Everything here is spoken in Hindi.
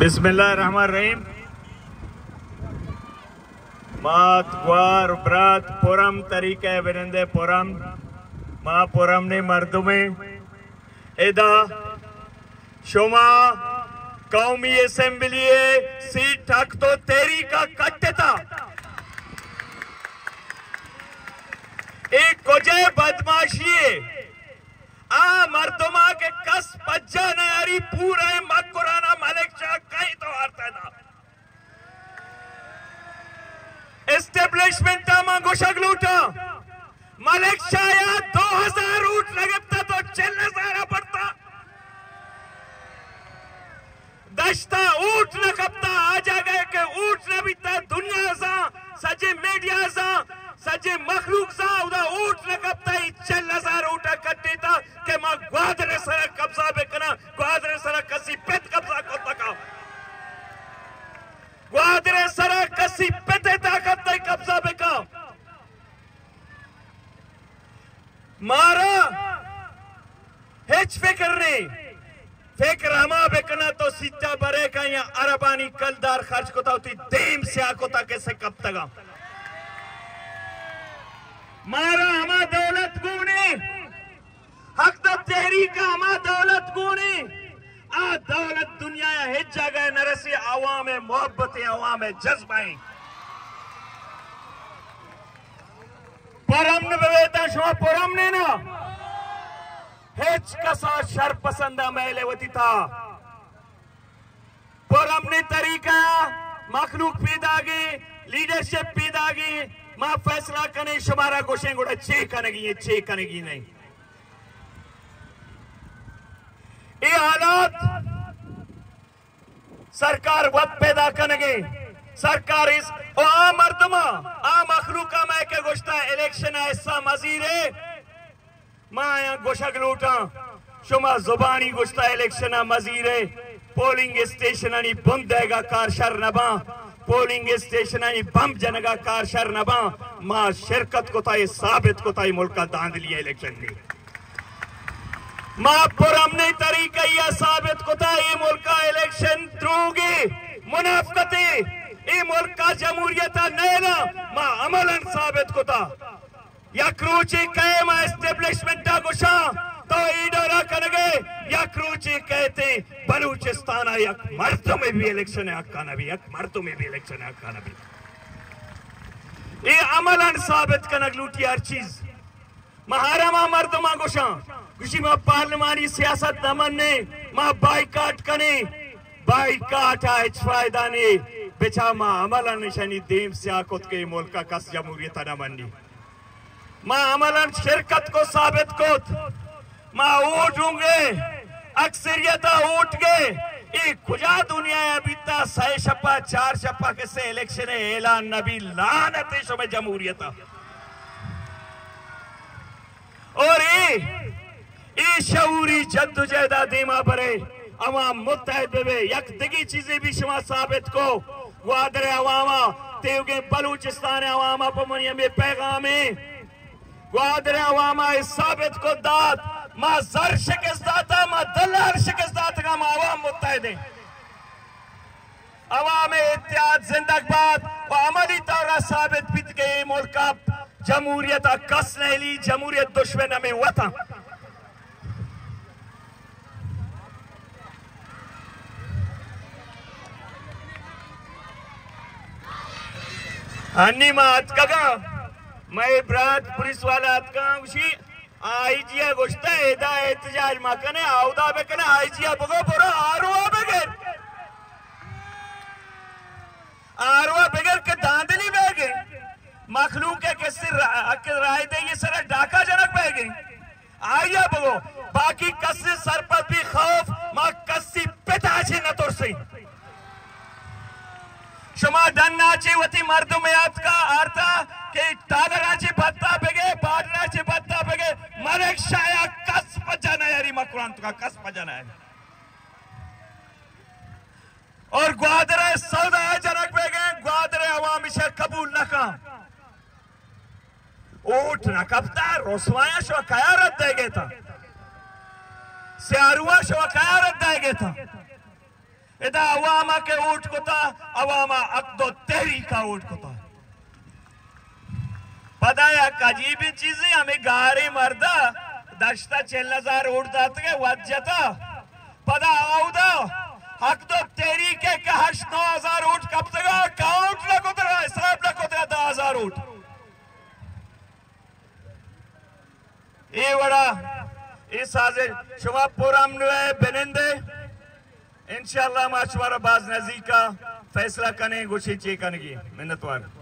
बिस्मिल्लाहिर्रहमानिर्रहीम। मात ग्वार ब्रात पुरम तरीके विरंदे पुरम माँ पुरम ने मर्दुमे एदा शुमा कौमी असेंबली सीट ठक तो तेरी का कट्टता एक कोजे बदमाशी आ मर्दुमा के कस पज्जा ने यारी पूरे मकुराना मलिक शाह कहीं तो हारता था एस्टेब्लिशमेंट मा गोशक लूटा मलिक शाह या 2000 ऊट लगता तो 4000 पड़ता दश्ता ऊट न कपता आ जा गए के ऊट न बीता दुनिया सा सजे मीडिया सा सजे मखलूक सा उदा ऊट न कपता ही 4000 ऊट कट्टे था के मां ग्वादरे सर कब्जा बेकना ग्वादरे सर कसी पेट कब्जा को तका ग्वादरे सर कसी पेटे ताकत तय कब्जा बेका मारा हेच फिक्र हमा बेकना तो सीता बरे का या अरबानी कलदार खर्च को ताउती देम से आको ता कैसे कब तक मारा हमा दौलत गुने हक द तहरीका हमा दौलत गुने आ दौलत दुनिया या हिज जगह नरसी आवाम में मोहब्बतें आवाम में जज्बाएं परम ने बेवेता शो परम ने ना हेच कसा शर पसंदा मैले वती था परम ने तरीका मखलूक पैदागी लीडरशिप पैदागी मां फैसला कने शुमारा गोशें गुड़ा चे कनेगी नहीं ये हालात सरकार वक्त पैदा कनेगे सरकार इस आ मर्दमा आ मखलूका मैं के गोश्ता इलेक्शन ऐसा मजीर है मां या गोशक लूटा शुमा जुबानी गोश्ता इलेक्शन मजीर है पोलिंग स्टेशन आणि बुंदेगा कार शर नबा पोलिंग स्टेशन आणि बम जनगा कार शर नबा मां शिरकत को ताई साबित को ताई मुल्क का दांद लिया इलेक्शन में मां पुरम ने तरीका यह साबित को ताई मुल्क का इलेक्शन त्रोगे मुनाफकते ये मुल्क का जमहूरियत नैना मां अमलन साबित को ता यक्रूची कहे मां एस्टेब्लिशमेंट गुशा तो ईडोरा कनगे यक्रूची कहते बलूचिस्तान यक मर्दों में भी इलेक्शन है हक्का नबी यक मर्दों में भी इलेक्शन है हक्का नबी ये अमलन साबित कनक लूटी हर चीज महारमा मर्दमा गुशा गुशी मां पार्लिमानी सियासत दमन ने मां बाइकाट कने बाइकाट है फायदा ने बिछा मां अमलन निशानी देम से आकुत के मुल्क का कस जमहूरियत नमनी मां अमलन शिरकत को साबित कोत मां वोट होंगे अक्सरियत वोट गए ये खुजा दुनिया अभी तक 6 शपा 4 शपा कैसे इलेक्शन ऐलान नबी लानत में जमहूरियत और ये शऊरी जद्दोजहद देमा बरे अवाम मुत्तहद बे यक दिगी चीजें भी शुमा साबित को ग्वादर अवामा तेगे बलूचिस्तान अवामा पमनिया में पैगाम ग्वादर अवामा इस साबित को दात मां जर शिकस्त दाता मां दलाल शिकस्त दाता का मां अवाम मुत्तहद है अवाम इत्तेहाद जिंदाबाद और अमली तौर साबित बीत गए मुल्क का जमहूरियत कस नहीं ली जमहूरियत दुश्मन में हुआ था अन्नी मात कगा मैं ब्रात पुलिस वाला अतका उसी आईजिया गोश्ता एदा एहतजाज माकने आउदा बेकने आईजिया बगो बोरो आरवा बगैर के दांदली बेगे मखलूक के किसी राय दे ये सारा डाका जनक बेगे आया बगो बाकी कसी सर पर भी खौफ मां कसी पिताजी न तोरसी शुमा डन्नाची वती मर्दों में का अर्था के टागराची भत्ता बेगे बाडराची भत्ता बेगे मलिक शाया कस पजाना यारी मकुरान का कस पजाना है और ग्वादरे सौदा जनक बेगे ग्वादरे अवामी से कबूल न का ऊट न कपता रोसवाया शो कयारत देगे था सियारुआ शो कयारत देगे था इदा अवामा के ऊट कोता अवामा अक्दो तहरीका ऊट कोता पता है अजीब चीजें हमें गारे मर्दा दश्ता 4000 ऊट दाते वजता पदा आउदा हक तो तहरीके का 9000 ऊट कब तक काउंट लगो तक हिसाब लगो तक 10000 ऊट ये बड़ा इस साजे शुमा पुरम बेनिंदे इंशाल्लाह माशवारा बाज नजी का फैसला कने गुशी ची कनगी मिन्नतवार